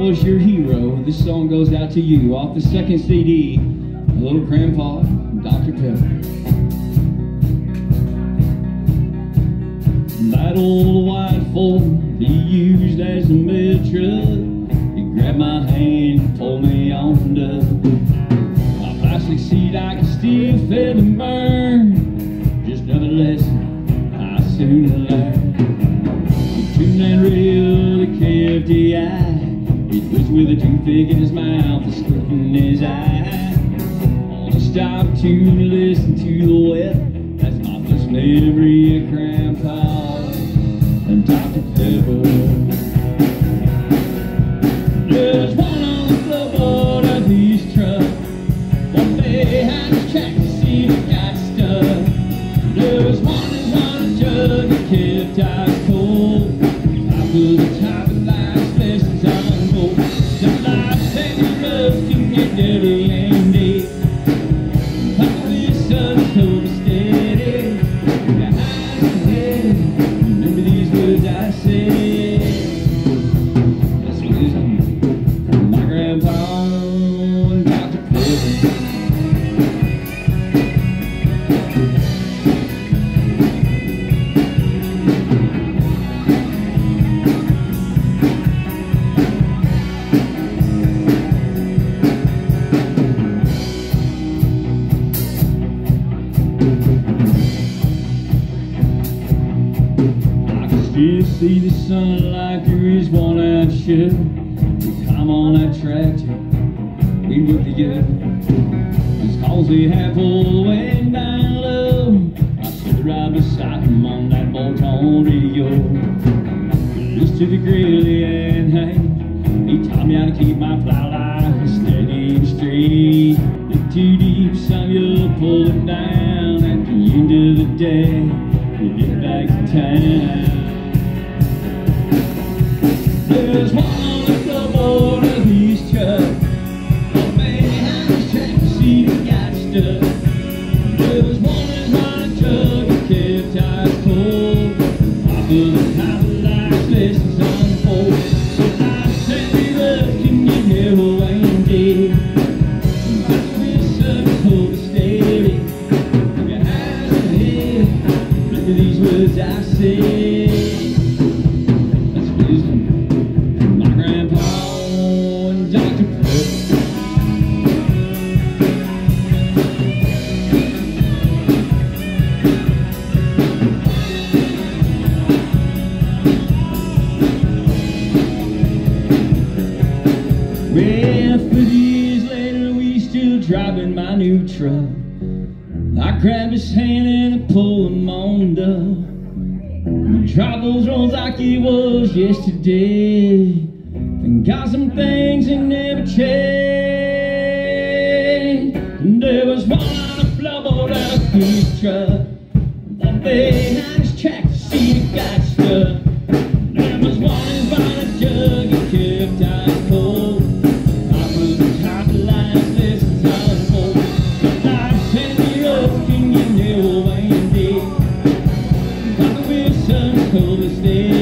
was your hero. This song goes out to you off the second CD, Little Grandpa, Dr. Pepper. That old white Ford he used as a med truck, he grabbed my hand and pulled me on up. My plastic seat I could still feel the burn. Just another lesson I soon learned. He tuned that rail to KFDI. He twitched with a toothpick in his mouth, a squint in his eye. Only stopped to listen to the weather. That's my first memory of Grandpa and Dr. Pepper. There's one on the floorboard of his truck. One behind his tractor seat got stuck. There was one that wanted a jug that kept ice cold. I put the top of life's lessons on board. Some life's heavy rough can get dirty and deep. Papa this sun told me steady. Your eyes ahead. Remember these words I said. That's wisdom from my grandpa and Dr. Pepper. You see the sun like there is one out should. We climb on that tractor, we work together. Just cause we have pulled way down low, I stood right beside him on that bolt-on radio. Just to the grill and hay, he taught me how to keep my plow line steady and straight. Look too deep, son, you'll pull it down. At the end of the day, you get back to town. There's one on the floorboard of his truck. One behind his tractor seat got stuck. There was one that wanted a jug that kept ice cold. I put the top of life's lessons on the board. So life's heavy rough can get narrow and deep. Papa this sun hold it steady. Keep your eyes ahead. Remember these words I said. That's wisdom. Well, 50 years later, we still driving my new truck. I grabbed his hand and I pulled him on up. We drive those roads like it was yesterday. Thank God some things ain't never changed. And there was one on the floorboard of his truck. One behind his tractor seat got stuck. There was one in front of a jug that kept ice cold. Hold it steady.